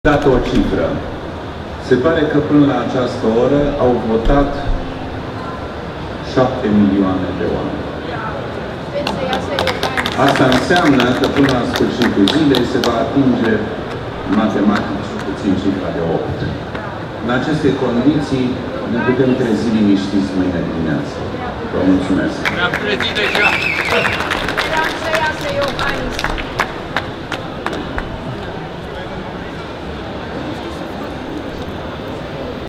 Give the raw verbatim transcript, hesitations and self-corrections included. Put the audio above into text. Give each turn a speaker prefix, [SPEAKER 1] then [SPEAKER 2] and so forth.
[SPEAKER 1] dat o cifră. Se pare că până la această oră au votat șapte milioane de oameni. Asta înseamnă că până la sfârșitul zilei se va atinge matematic puțin cifra de opt. În aceste condiții ne putem trezi liniștiți mâine dimineață. Vă mulțumesc!
[SPEAKER 2] Ne-am trezit deja!